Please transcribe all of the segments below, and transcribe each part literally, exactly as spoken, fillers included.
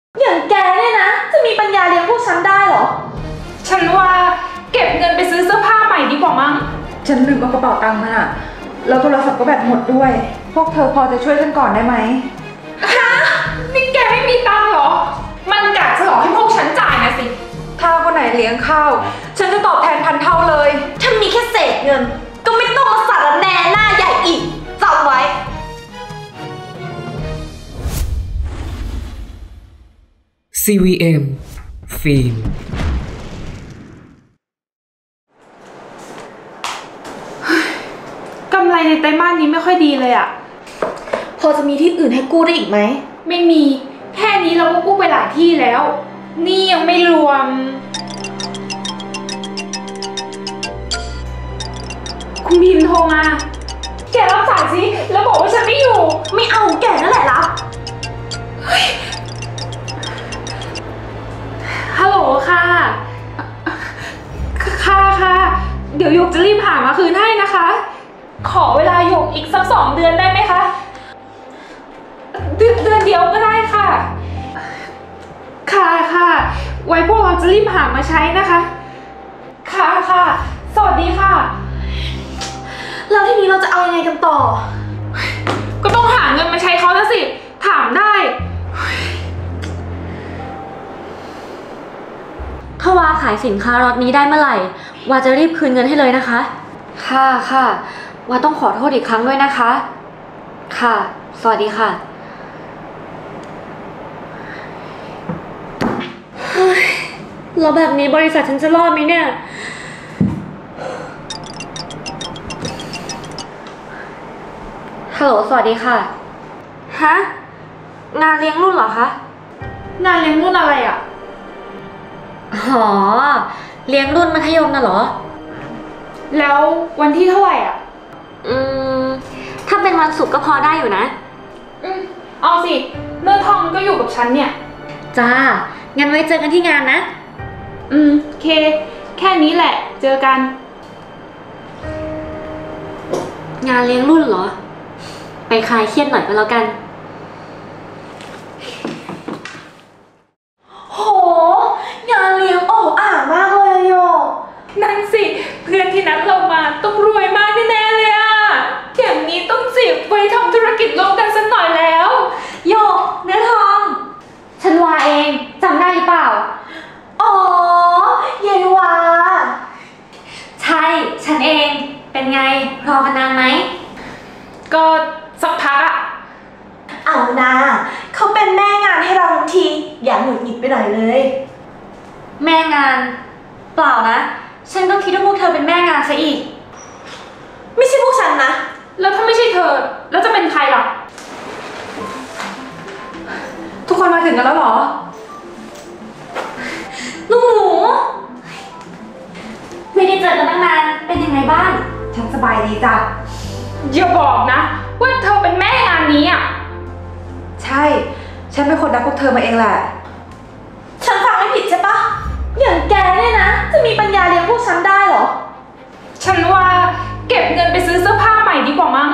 อย่างแกเนี่ยนะจะมีปัญญาเลี้ยงพวกฉันได้เหรอฉันว่าเก็บเงินไปซื้อเสื้อผ้าใหม่ดีกว่ามั้งฉันลืมเอากระเป๋าตังค์มาอะแล้วโทรศัพท์ก็แบตหมดด้วยพวกเธอพอจะช่วยกันก่อนได้ไหมฮะนี่แกไม่มีตังค์เหรอมันกะจะหลอกให้พวกฉันจ่ายนะสิถ้าคนไหนเลี้ยงข้าวฉันจะตอบแทนพันเท่าเลยถ้ามีแค่เศษเงินก็ไม่ต้องมาสารแหน่หน้าใหญ่อีกจำไว้ซี วี เอ็ม ฟิล์มกำไรในไตรมาสนี้ไม่ค่อยดีเลยอะพอจะมีที่อื่นให้กู้ได้อีกไหมไม่มีแค่นี้เราก็กู้ไปหลายที่แล้วนี่ยังไม่รวมคุณพิมพ์โทรมาแกรับสายสิแล้วบอกว่าฉันไม่อยู่ไม่เอาแกนั่นแหละรับฮัลโหลค่ะค่ะค่ะเดี๋ยวหยกจะรีบหามาคืนให้นะคะขอเวลาหยกอีกสักสองเดือนได้ไหมคะเดือนเดือนเดียวก็ได้ค่ะค่ะค่ะไว้พวกเราจะรีบหามาใช้นะคะค่ะค่ะสวัสดีค่ะแล้วทีนี้เราจะเอายังไงกันต่อก็ต้องหาเงินมาใช้เขาแล้วสิถามได้ถ้าวาขายสินค้าล็อตนี้ได้เมื่อไหร่วาจะรีบคืนเงินให้เลยนะคะค่ะค่ะวาต้องขอโทษอีกครั้งด้วยนะคะค่ะสวัสดีค่ะแล้วแบบนี้บริษัทฉันจะรอดไหมเนี่ยฮัลโหลสวัสดีค่ะฮะงานเลี้ยงรุ่นเหรอคะงานเลี้ยงรุ่นอะไรอ่ะอ๋อเลี้ยงรุ่นมัธยมน่ะเหรอแล้ววันที่เท่าไหร่อ่ะอืมถ้าเป็นวันศุกร์ก็พอได้อยู่นะอืมเอาสิเนื้อทองก็อยู่กับฉันเนี่ยจ้างั้นไว้เจอกันที่งานนะอืมโอเคแค่นี้แหละเจอกันงานเลี้ยงรุ่นเหรอไปคลายเครียดหน่อยก็แล้วกันโหงานเลี้ยงโอ้อ่ามากเลยโยนั่นสิเพื่อนที่นัดเรามาต้องรวยมากแน่ๆเลยอะอย่างนี้ต้องจีบไว้ทำธุรกิจร่วมกันสักหน่อยแล้วโยเนื้อทองฉันวาเองจำได้หรือเปล่าอ๋อยายวาใช่ฉันเองเป็นไงรอกันนานไหมก็สักพักอะเอานะเขาเป็นแม่งานให้เราทันทีอย่าหงุดหงิดไปหน่อยเลยแม่งานเปล่านะฉันก็คิดว่าพวกเธอเป็นแม่งานซะอีกไม่ใช่พวกฉันนะแล้วถ้าไม่ใช่เธอแล้วจะเป็นใครล่ะทุกคนมาถึงกันแล้วเหรอลูกหมูไม่ได้เจอกันตั้งนานเป็นยังไงบ้างฉันสบายดีจ้ะอย่าบอกนะว่าเธอเป็นแม่งานนี้อ่ะใช่ฉันเป็นคนรับพวกเธอมาเองแหละฉันฟังไม่ผิดใช่ปะอย่างแกเนี่ยนะจะมีปัญญาเลี้ยงพวกฉันได้เหรอฉันว่าเก็บเงินไปซื้อเสื้อผ้าใหม่ดีกว่ามั้ง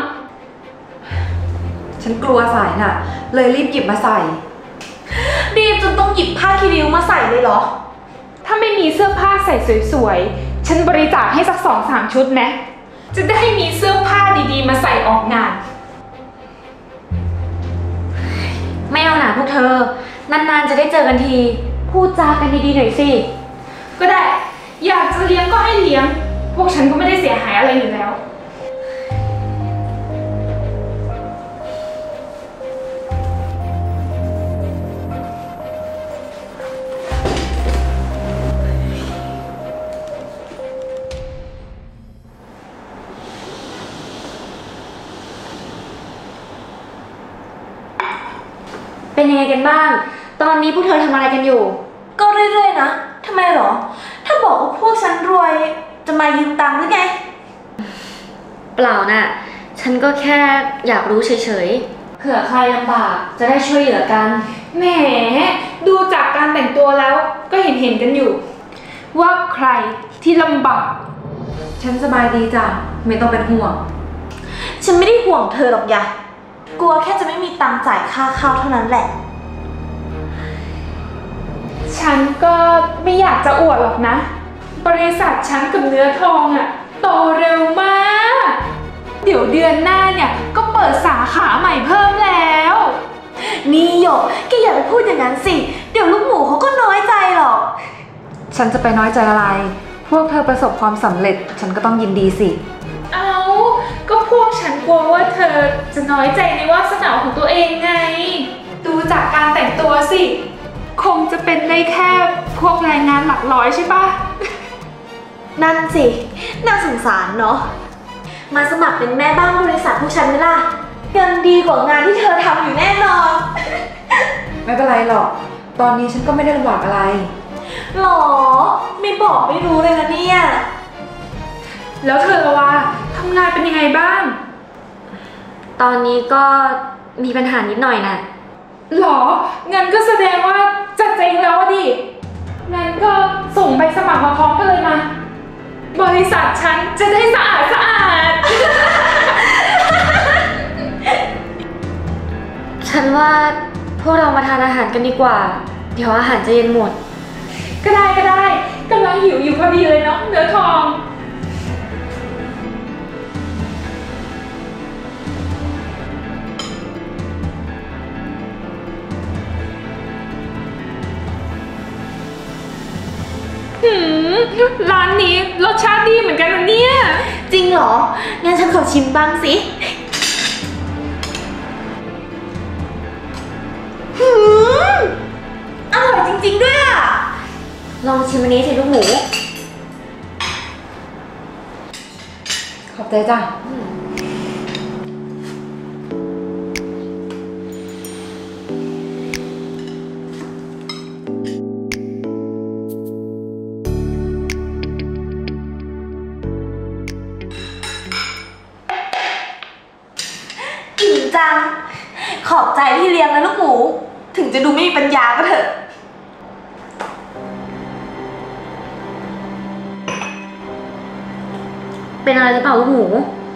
ฉันกลัวสายน่ะเลยรีบหยิบมาใส่รีบจนต้องหยิบผ้าคีริ้วมาใส่เลยเหรอถ้าไม่มีเสื้อผ้าใส่สวยๆฉันบริจาคให้สักสองสามชุดนะจะได้มีเสื้อผ้าดีๆมาใส่ออกงานไม่เอาหนาพวกเธอนานๆจะได้เจอกันทีพูดจากันดีๆหน่อยสิก็ได้อยากจะเลี้ยงก็ให้เลี้ยงพวกฉันก็ไม่ได้เสียหายอะไรอยู่แล้วเป็นยังไงกันบ้างตอนนี้พวกเธอทำอะไรกันอยู่ก็เรื่อยๆนะทำไมหรอถ้าบอกว่าพวกฉันรวยจะมายืมตังค์หรือไงเปล่าน่ะฉันก็แค่อยากรู้เฉยๆเผื่อใครลำบากจะได้ช่วยเหลือกันแหมดูจากการแต่งตัวแล้วก็เห็นเห็นกันอยู่ว่าใครที่ลำบากฉันสบายดีจ้ะไม่ต้องเป็นห่วงฉันไม่ได้ห่วงเธอหรอกยะกลัวแค่จะไม่มีตังค์จ่ายค่าข้าวเท่านั้นแหละฉันก็ไม่อยากจะอวดหรอกนะ บริษัทฉันกับเนื้อทองอะโตเร็วมาก เดี๋ยวเดือนหน้าเนี่ยก็เปิดสาขาใหม่เพิ่มแล้วนี่หยกแกอย่าไปพูดอย่างนั้นสิ เดี๋ยวลูกหมูเขาก็น้อยใจหรอกฉันจะไปน้อยใจอะไร พวกเธอประสบความสำเร็จ ฉันก็ต้องยินดีสิเอาก็พวกฉันกลัวว่าเธอจะน้อยใจในวาสนาของตัวเองไง ดูจากการแต่งตัวสิ คงจะเป็นได้แค่พวกแรงงานหลักร้อยใช่ปะนั่นสิ น่าสงสารเนาะ มาสมัครเป็นแม่บ้านบริษัทพวกฉันไหมล่ะเงินดีกว่างานที่เธอทำอยู่แน่นอนไม่เป็นไรหรอก ตอนนี้ฉันก็ไม่ได้ลำบากอะไรหรอ ไม่บอกไม่รู้เลยนะเนี่ยแล้วเธอละว่าทำงานเป็นยังไงบ้างตอนนี้ก็มีปัญหานิดหน่อยน่ะหรอ งั้นก็แสดงว่าจะเจ๊งแล้วอะดิ งั้นก็ส่งใบสมัครมาพร้อมกันเลยมา บริษัทฉันจะได้สะอาดสะอาดฉันว่าพวกเรามาทานอาหารกันดีกว่า เดี๋ยวอาหารจะเย็นหมดก็ได้ก็ได้กำลังหิวอยู่พอดีเลยเนาะเนื้อทอง หืม ร้านนี้รสชาติดีเหมือนกันนะเนี่ยจริงเหรอ งั้นฉันขอชิมบ้างสิ หืม อร่อยจริงๆด้วยอ่ะลองชิมอันนี้สิลูกหมูขอบใจจ้ะอิ่มจัง ขอบใจที่เลี้ยงนะลูกหมู ถึงจะดูไม่มีปัญญาก็เถอะเป็นอะไรหรือเปล่าลูกหมู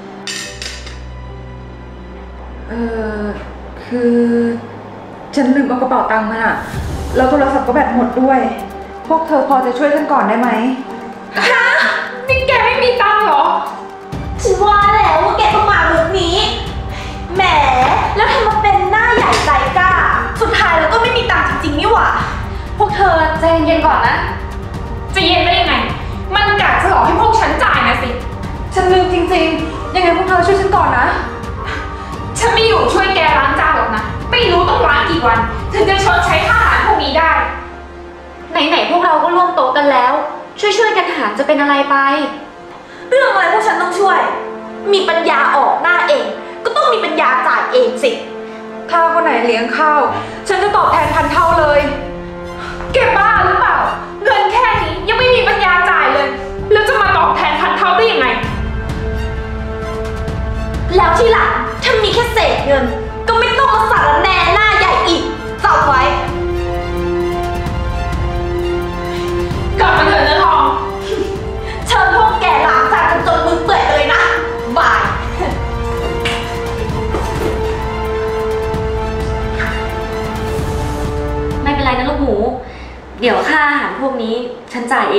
เออคือ ฉันลืมเอากระเป๋าตังค์มาอะแล้วโทรศัพท์ก็แบตหมดด้วย พวกเธอพอจะช่วยฉันก่อนได้ไหมฮะ นี่แกไม่มีตังค์เหรอฉันว่าแล้วว่าแกต้องมาลุคนี้ แหม แล้วทำมาเป็นหน้าใหญ่ใจกล้า สุดท้ายแล้วก็ไม่มีตังค์จริงๆนี่หว่าพวกเธอใจเย็นๆก่อนนะจะเย็นได้ยังไง มันกะจะหลอกให้พวกฉันจ่ายนะสิฉันลืมจริงๆ ยังไงพวกเธอช่วยฉันก่อนนะฉันไม่อยู่ช่วยแกล้างจานหรอกนะ ไม่รู้ต้องล้างกี่วัน ถึงจะชดใช้ค่าอาหารพวกนี้ได้ไหนๆพวกเราก็ร่วมโต๊ะกันแล้ว ช่วยๆกันหารจะเป็นอะไรไปเรื่องอะไรพวกฉันต้องช่วย มีปัญญาออกหน้าเอง ก็ต้องมีปัญญาจ่ายเองสิถ้าคนไหนเลี้ยงข้าว ฉันจะตอบแทนพันเท่าเลยแกบ้าหรือเปล่า เงินแค่นี้ยังไม่มีปัญญาจ่ายเลย แล้วจะมาตอบแทนพันเท่าได้ยังไงแล้วที่หลังถ้ามีแค่เศษเงิน ก็ไม่ต้องมาสารแหน่หน้าใหญ่อีกจำไว้กลับมาเถอะเนื้อทองเชิญพวกแกล้างจานกันจนมือเปื่อยเลยนะ บายไม่เป็นไรนะลูกหมู เดี๋ยวค่าอาหารพวกนี้ฉันจ่ายเอง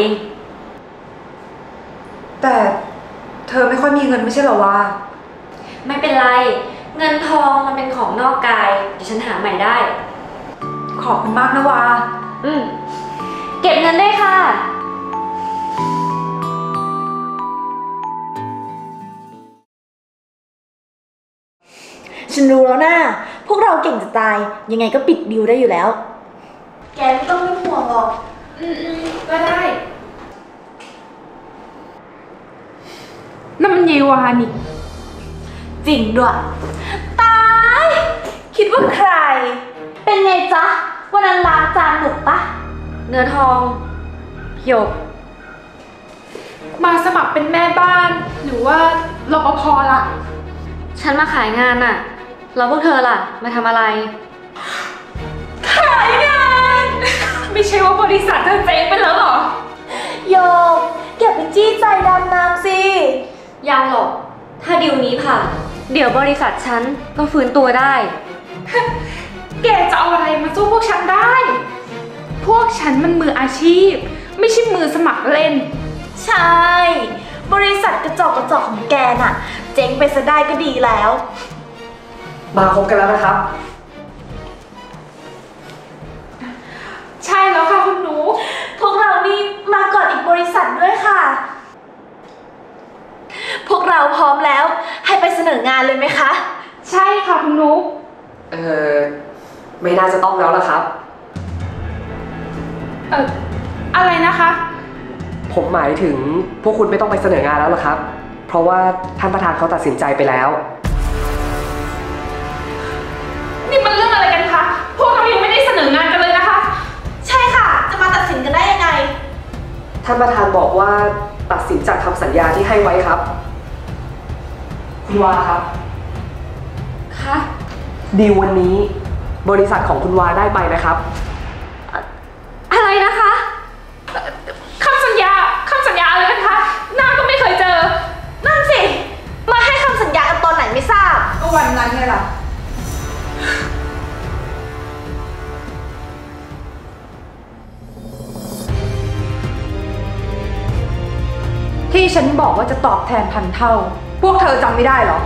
แต่เธอไม่ค่อยมีเงินไม่ใช่เหรอวะไม่เป็นไร เงินทองมันเป็นของนอกกาย เดี๋ยวฉันหาใหม่ได้ขอบคุณมากนะวาอืม เก็บเงินได้วยค่ะฉันรู้แล้วนะพวกเราเก่งจะตาย ยังไงก็ปิดดิวได้อยู่แล้ว แกไม่ต้องเป็นห่วงหรอกอืมๆก็ได้นั่นมันเยวานี่จริงด้วย ตาย คิดว่าใคร เป็นไงจ๊ะ วันนั้นล้างจานหนุกปะเนื้อทองหยกมาสมัครเป็นแม่บ้าน หรือว่ารปภล่ะฉันมาขายงานน่ะ แล้วพวกเธอล่ะ มาทำอะไรขายงาน ไม่ใช่ว่าบริษัทเธอเจ๊งไปแล้วเหรอโยกแกเป็นจี้ใจดำน้ำสิยังหรอก ถ้าดิวนี้ผ่าน เดี๋ยวบริษัทฉันก็ฟื้นตัวได้แกจะเอาอะไรมาสู้พวกฉันได้ พวกฉฉันมันมืออาชีพไม่ใช่มือสมัครเล่นใช่บริษัทกระจอกกระจอกของแกน่ะเจ๊งไปซะได้ก็ดีแล้วมาคบกันแล้วนะครับใช่แล้วค่ะคุณหนูพวกเรานี่มาก่อนอีกบริษัทด้วยค่ะพวกเราพร้อมแล้วให้ไปเสนองานเลยไหมคะใช่ค่ะคุณหนูเออไม่น่าจะต้องแล้วล่ะครับเอออะไรนะคะผมหมายถึงพวกคุณไม่ต้องไปเสนองานแล้วล่ะครับเพราะว่าท่านประธานเขาตัดสินใจไปแล้วนี่มันเรื่องอะไรกันคะพวกเรายังไม่ได้เสนองานกันเลยนะคะใช่ค่ะจะมาตัดสินกันได้ยังไงท่านประธานบอกว่าตัดสินจากคำสัญญาที่ให้ไว้ครับคุณวาครับคะดีลวันนี้บริษัทของคุณวาได้ไปนะครับอะไรนะคะคำสัญญาคำสัญญาอะไรกันคะน้าก็ไม่เคยเจอนั่นสิมาให้คำสัญญากันตอนไหนไม่ทราบก็วันนั้นไงล่ะที่ฉันบอกว่าจะตอบแทนพันเท่าพวกเธอจำไม่ได้หรอ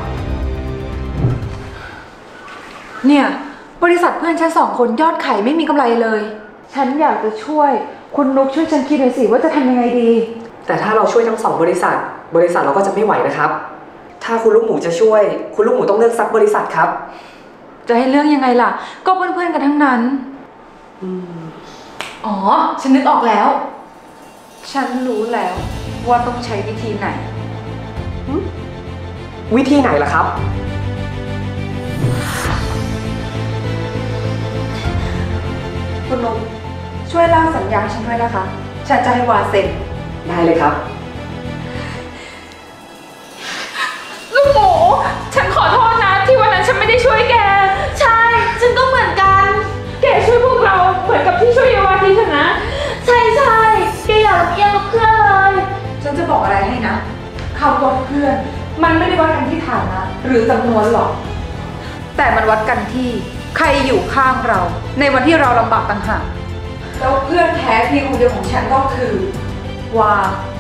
เนี่ยบริษัทเพื่อนฉันสองคนยอดขายไม่มีกำไรเลยฉันอยากจะช่วยคุณนุกช่วยฉันคิดหน่อยสิว่าจะทำยังไงดีแต่ถ้าเราช่วยทั้งสองบริษัทบริษัทเราก็จะไม่ไหวนะครับถ้าคุณลูกหมูจะช่วยคุณลูกหมูต้องเลือกสักบริษัทครับจะให้เลือกยังไงล่ะก็เพื่อนๆกันทั้งนั้นอ๋อฉันนึกออกแล้วฉันรู้แล้วว่าต้องใช้วิธีไหนวิธีไหนล่ะครับคุณนุ๊กช่วยร่างสัญญาฉันด้วยนะคะฉันจะให้วาเซ็นได้เลยครับลูกหมูฉันขอโทษนะที่วันนั้นฉันไม่ได้ช่วยแกใช่ฉันก็เหมือนกันแกช่วยพวกเราเหมือนกับที่ช่วยเยาวาทีฉันนะใช่ใช่แกอย่าลำเอียงกับเพื่อนเลยฉันจะบอกอะไรให้นะคำว่าเพื่อนมันไม่ได้วัดกันที่ฐานะหรือจำนวนหรอกแต่มันวัดกันที่ใครอยู่ข้างเราในวันที่เราลำบากต่างหากแล้วเพื่อนแท้เพียงคนเดียวของฉันก็คือวา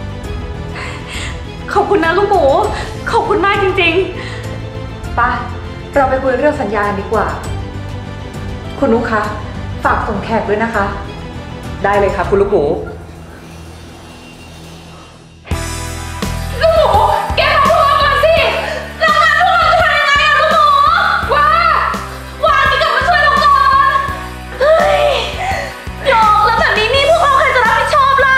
ขอบคุณนะลูกหมูขอบคุณมากจริงๆไปเราไปคุยเรื่องสัญญาดีกว่าคุณนุ๊กคะฝากส่งแขกด้วยนะคะได้เลยครับคุณลูกหมูลูกหมูแกมาพวกเราก่อนสิแล้วงานพวกเราจะทำยังไงอะลูกหมูว้าวานี่กลับมาช่วยเราก่อนเฮ้ยหยอกแล้วแบบนี้นี่พวกเราใครจะรับผิดชอบล่ะ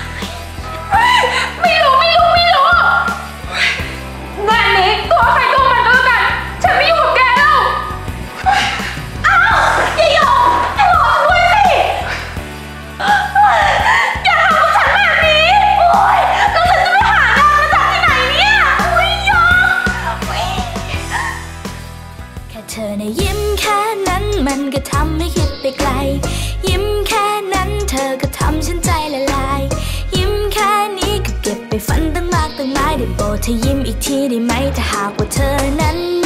ไม่รู้ไม่รู้ไม่รู้งานนี้ตัวใครตัวมันก็แล้วกันฉันไม่อยู่กับแกแล้วอ้าวอย่าหยอกให้รอฉันด้วยสิอย่าทำกับฉันแบบนี้โอ๊ยแล้วฉันจะไปหางานมาจากที่ไหนเนี่ยโอ๊ยหยอกแค่เธอในะยิ้มแค่นั้นมันก็ทำให้คิดไปไกลยิ้มแค่นั้นเธอก็ทำฉันใจละลายยิ้มแค่นี้ก็เก็บไปฝันตั้งมากตั้งหลายได้โปรดเธอยิ้มอีกทีได้ไหมถ้าหากว่าเธอนั้น